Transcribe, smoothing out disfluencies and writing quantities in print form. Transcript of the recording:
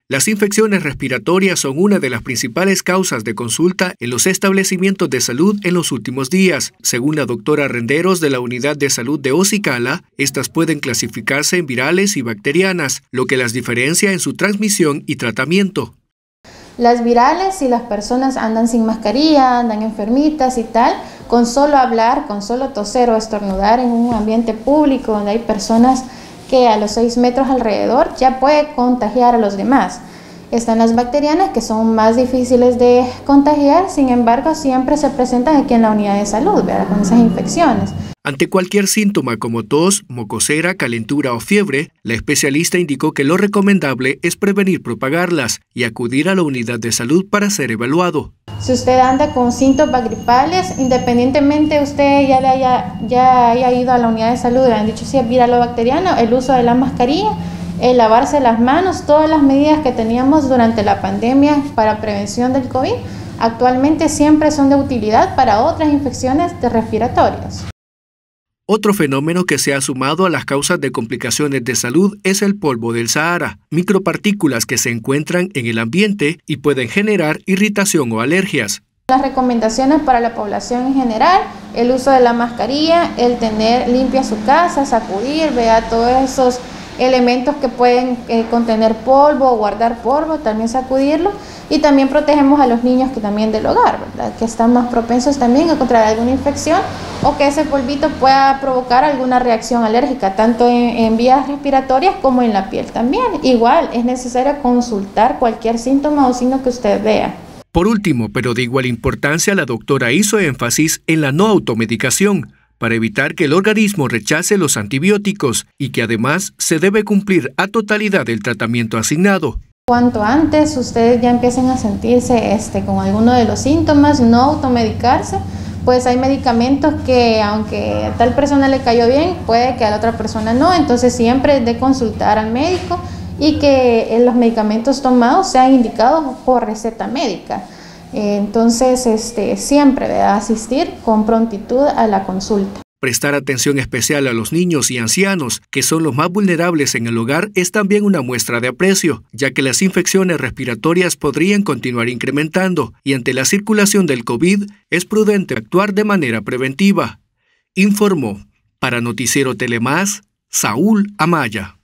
Las infecciones respiratorias son una de las principales causas de consulta en los establecimientos de salud en los últimos días. Según la doctora Renderos de la Unidad de Salud de Ocicala, estas pueden clasificarse en virales y bacterianas, lo que las diferencia en su transmisión y tratamiento. Las virales, si las personas andan sin mascarilla, andan enfermitas y tal, con solo hablar, con solo toser o estornudar en un ambiente público donde hay personas que a los 6 metros alrededor ya puede contagiar a los demás. Están las bacterianas, que son más difíciles de contagiar, sin embargo siempre se presentan aquí en la unidad de salud, ¿verdad?, con esas infecciones. Ante cualquier síntoma como tos, mocosera, calentura o fiebre, la especialista indicó que lo recomendable es prevenir propagarlas y acudir a la unidad de salud para ser evaluado. Si usted anda con síntomas gripales, independientemente usted ya haya ido a la unidad de salud, le han dicho si es viral o bacteriano, el uso de la mascarilla, el lavarse las manos, todas las medidas que teníamos durante la pandemia para prevención del COVID, actualmente siempre son de utilidad para otras infecciones respiratorias. Otro fenómeno que se ha sumado a las causas de complicaciones de salud es el polvo del Sahara, micropartículas que se encuentran en el ambiente y pueden generar irritación o alergias. Las recomendaciones para la población en general, el uso de la mascarilla, el tener limpia su casa, sacudir, vea todos esos elementos que pueden contener polvo o guardar polvo, también sacudirlo, y también protegemos a los niños que también del hogar, ¿verdad?, que están más propensos también a contraer alguna infección o que ese polvito pueda provocar alguna reacción alérgica, tanto en vías respiratorias como en la piel también. Igual es necesario consultar cualquier síntoma o signo que usted vea. Por último, pero de igual importancia, la doctora hizo énfasis en la no automedicación, para evitar que el organismo rechace los antibióticos y que además se debe cumplir a totalidad el tratamiento asignado. Cuanto antes ustedes ya empiecen a sentirse con alguno de los síntomas, no automedicarse, pues hay medicamentos que aunque a tal persona le cayó bien, puede que a la otra persona no, entonces siempre de consultar al médico y que los medicamentos tomados sean indicados por receta médica. Entonces, siempre debe asistir con prontitud a la consulta. Prestar atención especial a los niños y ancianos, que son los más vulnerables en el hogar, es también una muestra de aprecio, ya que las infecciones respiratorias podrían continuar incrementando y ante la circulación del COVID es prudente actuar de manera preventiva. Informó para Noticiero Telemás, Saúl Amaya.